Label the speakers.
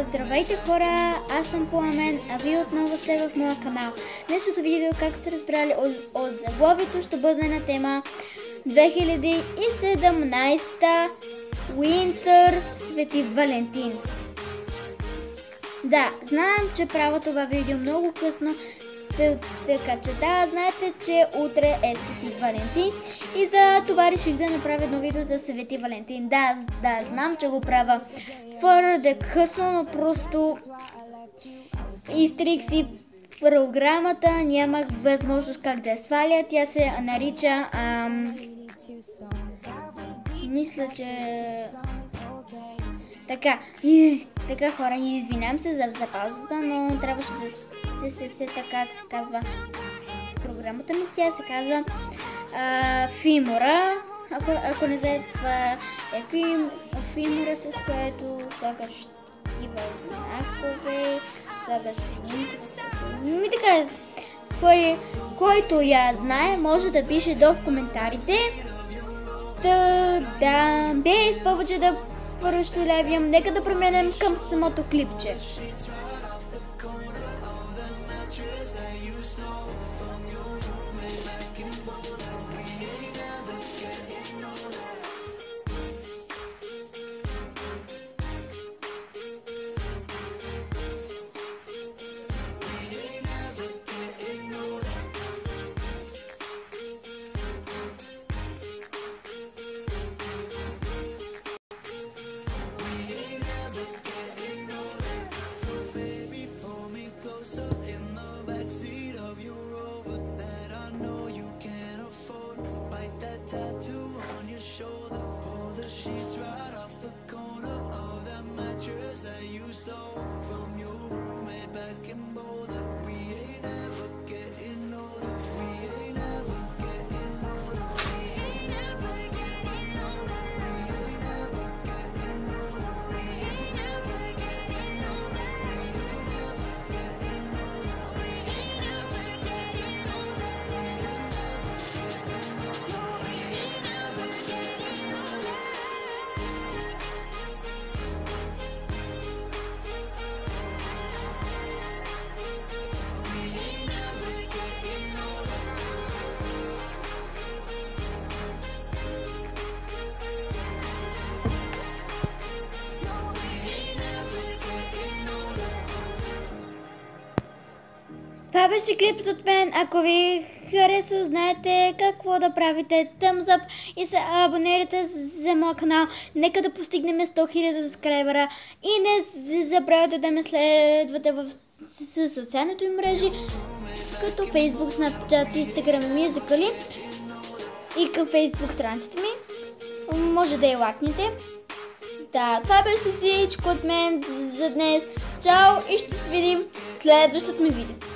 Speaker 1: Здравейте хора, аз съм Пламен, а вие отново сте в моя канал. Днешното видео, както сте разбрали от заглавието, ще бъде на тема 2017 Winter Свети Валентин. Да, знам, че правя това видео много късно, така че да, знаете, че утре е Свети Валентин и за това реших да направя едно видео за Свети Валентин. Да, знам, че го правя твърде късно, но просто изтрих си програмата, нямах възможност как да я сваля. Тя се нарича, мисля, че така хора, извинявам се за паузата, но трябваше да се сета как се казва програмата ми. Тя се казва Фимора. Ако не знаете, това е Фимора, с което слагаш такива знакове, слагаш и така. Който я знае, може да пише долу в коментарите. Да, без повече да прощолявам, нека да променим към самото клипче. Това беше клипът от мен. Ако ви хареса, знаете какво да правите. Thumbs up и се абонирайте за моя канал. Нека да постигнем 100 000 сабскрайбера. И не забравяйте да ме следвате в социалните мрежи, като Facebook, Snapchat, Instagram и Musical.ly. И към Facebook страниците ми. Може да я лайкнете. Да, това беше всичко от мен за днес. Чао и ще се видим в следващото ми видео.